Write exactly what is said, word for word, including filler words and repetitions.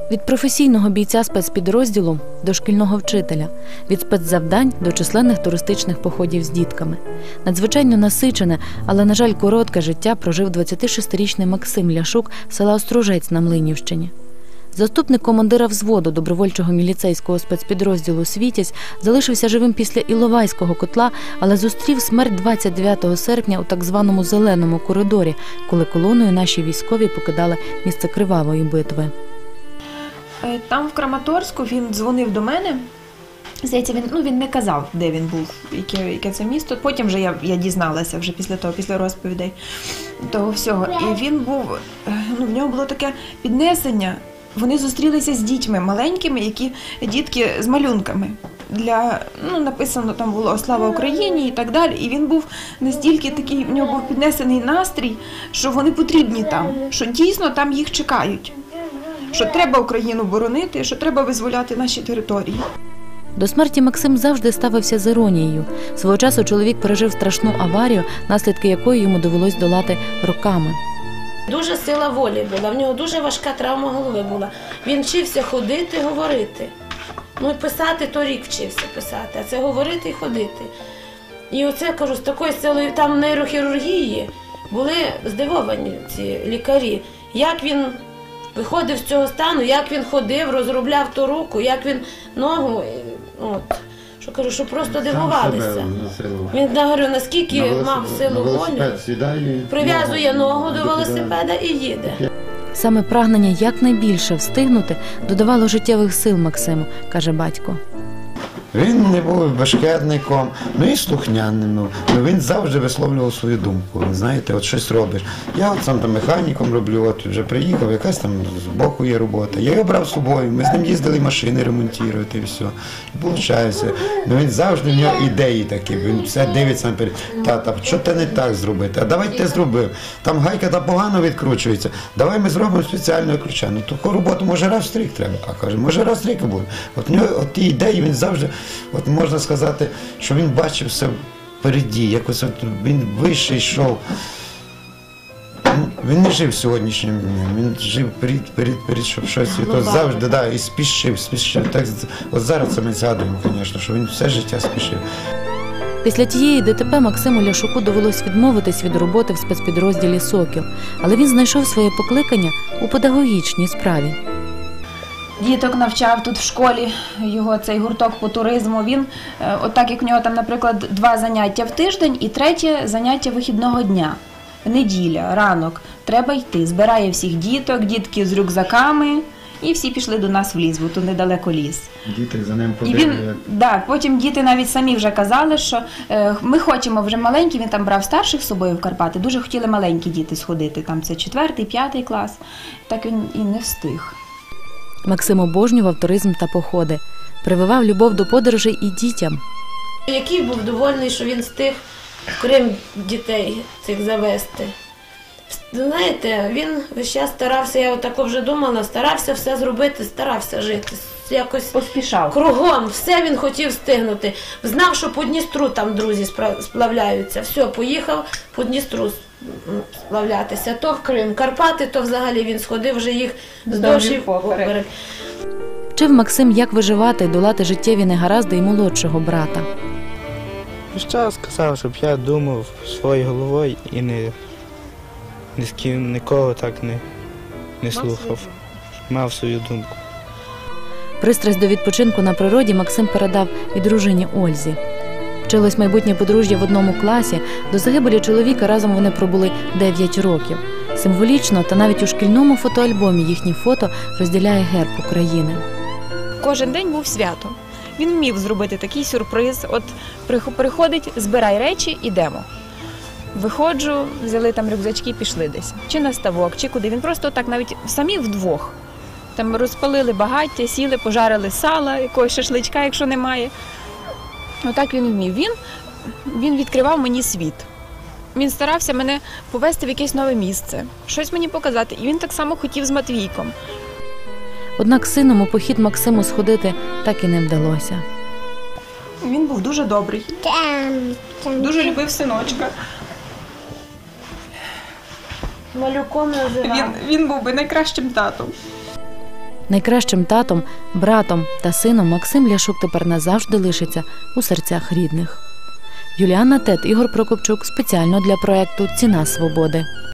Від професійного бійця спецпідрозділу до шкільного вчителя, від спецзавдань до численних туристичних походів з дітками. Надзвичайно насичене, але, на жаль, коротке життя прожив двадцятишестирічний Максим Ляшук з села Остружець на Млинівщині. Заступник командира взводу добровольчого міліцейського спецпідрозділу «Світязь» залишився живим після Іловайського котла, але зустрів смерть двадцять дев'ятого серпня у так званому «зеленому коридорі», коли колоною наші військові покидали місце кривавої битви. Там в Краматорську він дзвонив до мене. Здається, він, ну, він не казав, де він був, яке, яке це місто. Потім вже я, я дізналася вже після того, після розповідей того всього. І він був, ну, в нього було таке піднесення. Вони зустрілися з дітьми маленькими, які дітки з малюнками. Для, ну, написано там було «Слава Україні» і так далі. І він був настільки такий, в нього був піднесений настрій, що вони потрібні там, що дійсно там їх чекають. Що треба Україну боронити, що треба визволяти наші території. До смерті Максим завжди ставився з іронією. Свого часу чоловік пережив страшну аварію, наслідки якої йому довелось долати роками. Дуже сила волі була, в нього дуже важка травма голови була. Він вчився ходити, говорити. Ну і писати, то рік вчився писати, а це говорити і ходити. І оце, кажу, з такою силою, там в нейрохірургії були здивовані ці лікарі, як він виходив з цього стану, як він ходив, розробляв ту руку, як він ногу, от, що кажу, що просто дивувалися. Він, говорю, наскільки на мав силу волі, прив'язує ногу до велосипеда і їде. Саме прагнення якнайбільше встигнути додавало життєвих сил Максиму, каже батько. Він не був бешкетником, ну і слухняним. Ну, він завжди висловлював свою думку. Знаєте, от щось робиш. Я от сам там механіком роблю, от вже приїхав, якась там з боку є робота. Я його брав з собою, ми з ним їздили машини ремонтувати і все. І виходить, ну він завжди, в нього ідеї такі, він все дивиться наперед. Тата, що ти не так зробити? А давай ти зробив. Там гайка та погано відкручується. Давай ми зробимо спеціального ключа. Ну таку роботу може раз в рік треба. А каже, може раз в рік буде. От в нього от ті ідеї він завжди. От можна сказати, що він бачив все впереді, якось от він вище йшов. Він не жив сьогоднішнім днем, він жив перед, перед, перед, щоб щось, і то завжди, да, і спішив, спішив. Так, от зараз це ми згадуємо, звісно, що він все життя спішив. Після тієї ДТП Максиму Ляшуку довелось відмовитись від роботи в спецпідрозділі «Сокіл», але він знайшов своє покликання у педагогічній справі. Діток навчав тут в школі, його цей гурток по туризму. Він, от так як в нього там, наприклад, два заняття в тиждень і третє заняття вихідного дня. Неділя, ранок, треба йти. Збирає всіх діток, дітки з рюкзаками, і всі пішли до нас в ліс, бо тут недалеко ліс. Діти за ним ходили. І він, да, потім діти навіть самі вже казали, що е, ми хочемо вже маленькі, він там брав старших з собою в Карпати, дуже хотіли маленькі діти сходити, там це четвертий, п'ятий клас, так він і не встиг. Максим обожнював туризм та походи, прививав любов до подорожей і дітям. Який був довольний, що він встиг в Крим дітей цих завести. Знаєте, він весь час старався, я отако вже думала, старався все зробити, старався жити. Якось поспішав. Кругом, все він хотів встигнути. Знав, що по Дністру там друзі сплавляються. Все, поїхав по Дністру сплавлятися. То в Крим, Карпати, то взагалі він сходив вже їх здовж і поперек. Вчив Максим, як виживати і долати життєві негаразди і молодшого брата. Весь час казав, щоб я думав своєю головою і не, ні з ким, нікого так не, не слухав. Мав свою думку. Пристрасть до відпочинку на природі Максим передав і дружині Ользі. Вчилось майбутнє подружжя в одному класі, до загибелі чоловіка разом вони пробули дев'ять років. Символічно та навіть у шкільному фотоальбомі їхні фото розділяє герб України. Кожен день був свято. Він вмів зробити такий сюрприз. От приходить, збирай речі, ідемо. Виходжу, взяли там рюкзачки, пішли десь. Чи на ставок, чи куди. Він просто так навіть самі вдвох. Там розпалили багаття, сіли, пожарили сала, якогось шашличка, якщо немає. Отак він вмів. Він, він відкривав мені світ. Він старався мене повести в якесь нове місце, щось мені показати. І він так само хотів з Матвійком. Однак сином у похід Максиму сходити так і не вдалося. Він був дуже добрий, дуже любив синочка. Малюком називав. Він, він був би найкращим татом. Найкращим татом, братом та сином Максим Ляшук тепер назавжди лишиться у серцях рідних. Юліанна Тет, Ігор Прокопчук. Спеціально для проекту «Ціна свободи».